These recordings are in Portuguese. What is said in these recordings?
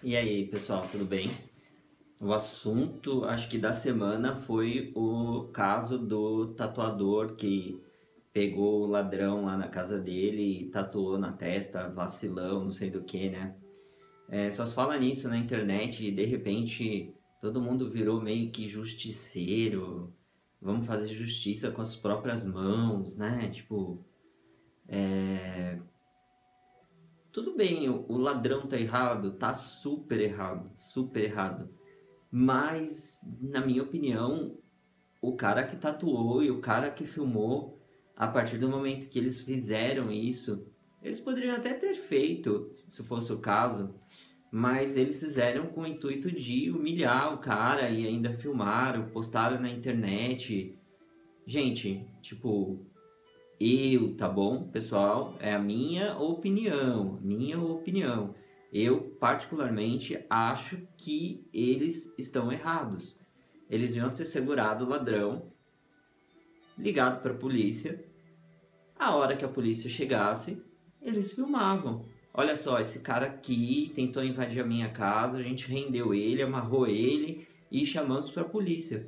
E aí, pessoal, tudo bem? O assunto, acho que da semana foi o caso do tatuador que pegou o ladrão lá na casa dele e tatuou na testa, vacilão, não sei do que, né? Só se fala nisso na internet e de repente todo mundo virou meio que justiceiro. Vamos fazer justiça com as próprias mãos, né? Tipo, tudo bem, o ladrão tá errado, tá super errado, super errado. Mas, na minha opinião, o cara que tatuou e o cara que filmou, a partir do momento que eles fizeram isso, eles poderiam até ter feito, se fosse o caso, mas eles fizeram com o intuito de humilhar o cara e ainda filmaram, postaram na internet. Gente, tipo, tá bom, pessoal? É a minha opinião, minha opinião. Eu, particularmente, acho que eles estão errados. Eles deviam ter segurado o ladrão, ligado para a polícia. A hora que a polícia chegasse, eles filmavam. Olha só, esse cara aqui tentou invadir a minha casa, a gente rendeu ele, amarrou ele e chamamos para a polícia,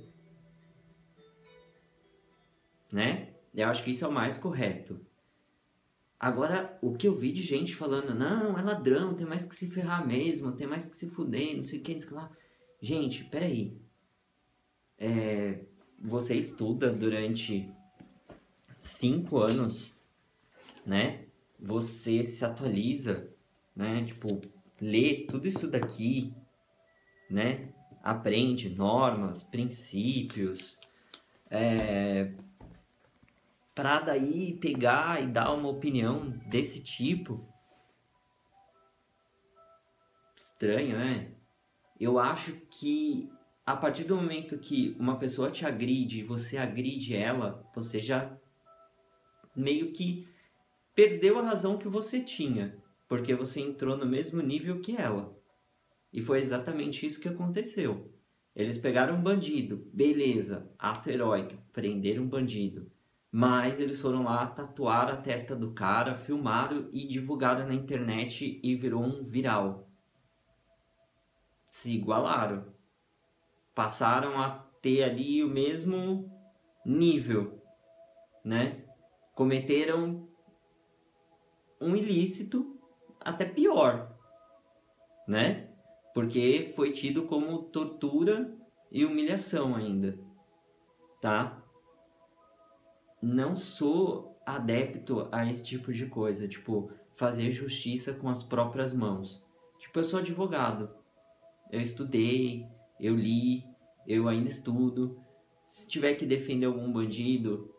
né? Eu acho que isso é o mais correto. Agora, o que eu vi de gente falando, não, é ladrão, tem mais que se ferrar mesmo, tem mais que se fuder, não sei o que, não sei o que lá. Gente, peraí. Você estuda durante 5 anos, né? Você se atualiza, né? Tipo, lê tudo isso daqui, né? Aprende normas, princípios, para daí pegar e dar uma opinião desse tipo. Estranho, né? Eu acho que a partir do momento que uma pessoa te agride e você agride ela, você já meio que perdeu a razão que você tinha, porque você entrou no mesmo nível que ela. E foi exatamente isso que aconteceu. Eles pegaram um bandido, beleza, ato heróico, prenderam um bandido. Mas eles foram lá, tatuaram a testa do cara, filmaram e divulgaram na internet e virou um viral. Se igualaram. Passaram a ter ali o mesmo nível, né? Cometeram um ilícito até pior, né? Porque foi tido como tortura e humilhação ainda, tá? Não sou adepto a esse tipo de coisa, tipo, fazer justiça com as próprias mãos. Tipo, eu sou advogado, eu estudei, eu li, eu ainda estudo. Se tiver que defender algum bandido,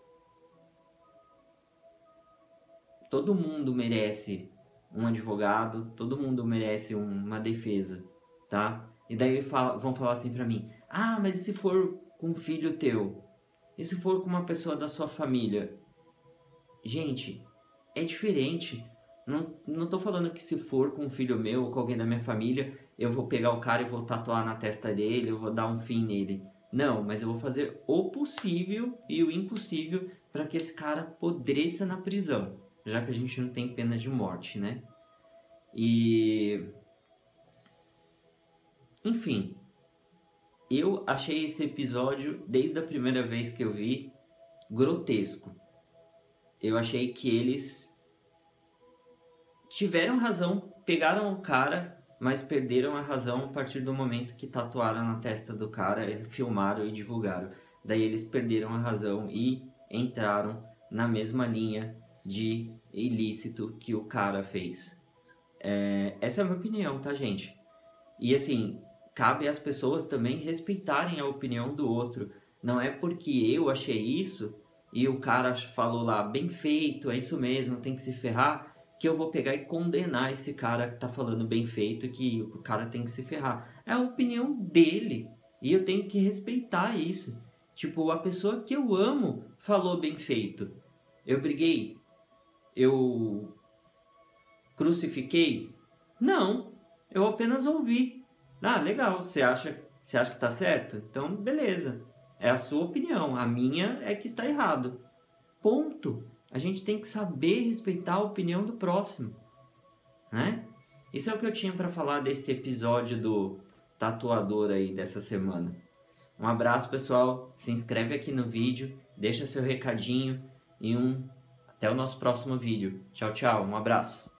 todo mundo merece um advogado, todo mundo merece uma defesa, tá? E daí vão falar assim pra mim: ah, mas e se for com um filho teu? E se for com uma pessoa da sua família? Gente, é diferente. Não tô falando que se for com um filho meu ou com alguém da minha família, eu vou pegar o cara e vou tatuar na testa dele, eu vou dar um fim nele. Não, mas eu vou fazer o possível e o impossível para que esse cara apodreça na prisão, já que a gente não tem pena de morte, né? E, enfim, eu achei esse episódio, desde a primeira vez que eu vi, grotesco. Eu achei que eles tiveram razão, pegaram o cara, mas perderam a razão a partir do momento que tatuaram na testa do cara, filmaram e divulgaram. Daí eles perderam a razão e entraram na mesma linha de ilícito que o cara fez. Essa é a minha opinião, tá, gente? E assim, cabe às pessoas também respeitarem a opinião do outro. Não é porque eu achei isso e o cara falou lá, bem feito, é isso mesmo, tem que se ferrar, que eu vou pegar e condenar esse cara que tá falando bem feito, que o cara tem que se ferrar. É a opinião dele e eu tenho que respeitar isso. Tipo, a pessoa que eu amo falou bem feito. Eu briguei? Eu crucifiquei? Não, eu apenas ouvi. Ah, legal, você acha que tá certo? Então, beleza. É a sua opinião, a minha é que está errado. Ponto. A gente tem que saber respeitar a opinião do próximo, né? Isso é o que eu tinha para falar desse episódio do tatuador aí dessa semana. Um abraço, pessoal. Se inscreve aqui no vídeo, deixa seu recadinho e até o nosso próximo vídeo. Tchau, tchau. Um abraço.